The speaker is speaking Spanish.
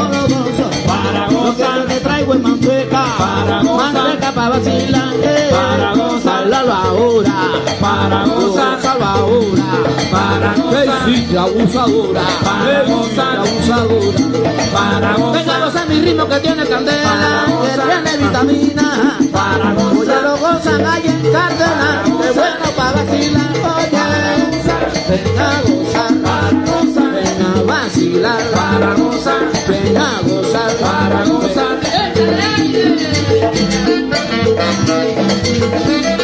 como lo gozo. para Lo que gozar, te traigo es manteca. para gozar, Manteca para vacilar. para gozar, Salalo ahora. para gozar, Gózalo ahora. para gozar, Sí, te abusadora. para gozar, abusadora. para Venga, gozar, goza mi ritmo que tiene candela, para que gozar, tiene vitamina. para Oye, gozar, lo gozan ahí en Cárdenas, qué bueno para vacilar. Oye, ven a gozar, ven a vacilar, para gozar, ven a gozar, para gozar. ven.